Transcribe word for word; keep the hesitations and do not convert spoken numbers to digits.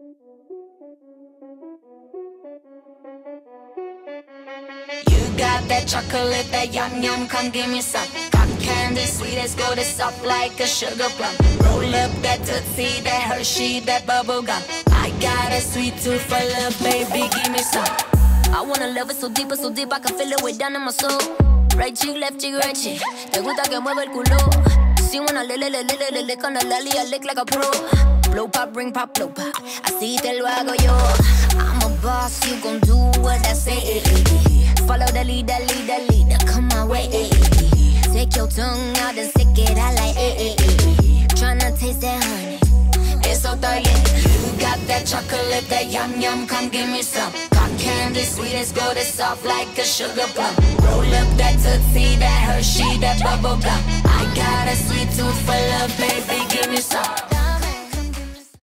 Got that chocolate, that yum yum, come give me some. Cotton candy, sweet as gold, it's soft like a sugar plum. Roll up that Tootsie, that Hershey, that bubble gum. I got a sweet tooth for love, baby, give me some. I wanna love it so deep, so deep, I can feel it way down in my soul. Right cheek, left cheek, right cheek. Te gusta que mueva el culo. Si wanna le le le le le le lick on the lolly, I lick like a pro. Blow pop, ring pop, blow pop. Así te lo hago yo. I'm a boss, you gon' do what I say. Follow the leader, leader, leader, come my way. Take your tongue out and stick it out like eh, eh, eh. Tryna taste that honey, it's so thirsty. You got that chocolate, that yum yum, come give me some. Cotton candy, sweet as gold, it's soft like a sugar plum. Roll up that Tootsie, that Hershey, that bubble gum. I got a sweet tooth for love, baby, give me some.